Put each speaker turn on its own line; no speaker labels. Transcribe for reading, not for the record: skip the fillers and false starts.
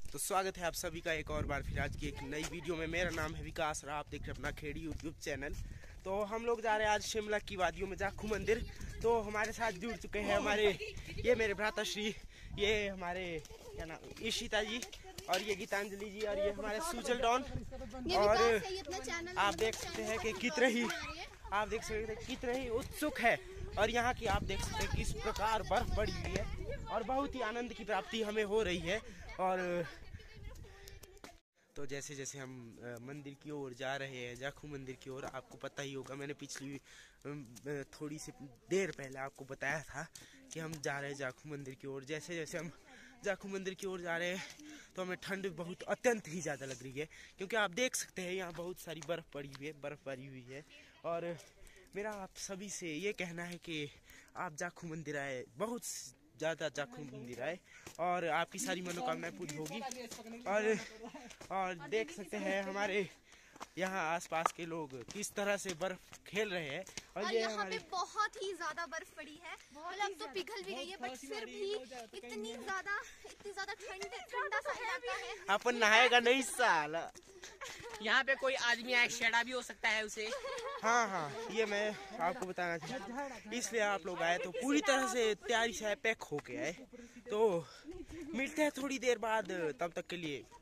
तो स्वागत है आप सभी का एक और बार फिर आज की एक नई वीडियो में। मेरा नाम है विकास और आप देख रहे हैं अपना खेड़ी यूट्यूब चैनल। तो हम लोग जा रहे हैं आज शिमला की वादियों में जाखू मंदिर। तो हमारे साथ जुड़ चुके हैं ये मेरे भ्राताश्री, ये हमारे क्या नाम ईशिता जी, और ये गीतांजलि जी, और ये हमारे सुजल डॉन। और आप देख सकते हैं कि कितने ही उत्सुक है। और यहाँ की आप देख सकते हैं किस प्रकार बर्फ पड़ी हुई है और बहुत ही आनंद की प्राप्ति हमें हो रही है। और तो जैसे जैसे हम मंदिर की ओर जा रहे हैं, जाखू मंदिर की ओर, आपको पता ही होगा, मैंने पिछली थोड़ी सी देर पहले आपको बताया था कि हम जा रहे हैं जाखू मंदिर की ओर। जैसे जैसे हम जाखू मंदिर की ओर जा रहे हैं तो हमें ठंड बहुत अत्यंत ही ज़्यादा लग रही है, क्योंकि आप देख सकते हैं यहाँ बहुत सारी बर्फ़ पड़ी हुई है, बर्फ़ पड़ी हुई है। और मेरा आप सभी से ये कहना है कि आप जाखू मंदिर आए, बहुत ज़्यादा जाखू मंदिर आए और आपकी सारी मनोकामनाएं पूरी होगी। और देख सकते हैं हमारे यहाँ आसपास के लोग किस तरह से बर्फ खेल रहे हैं।
और ये यहाँ पे बहुत ही ज्यादा बर्फ पड़ी है, मतलब तो पिघल भी गई है, बट फिर भी इतनी ज्यादा ठंडा सा इलाका है।
अपन नहाएगा नहीं साला।
यहाँ पे कोई आदमी एक्सीडेंट भी हो सकता है उसे।
हाँ, ये मैं आपको बताना चाहता हूँ, इसलिए आप लोग आए तो पूरी तरह से तैयारी से पैक होके आए। तो मिलते हैं थोड़ी देर बाद, तब तक के लिए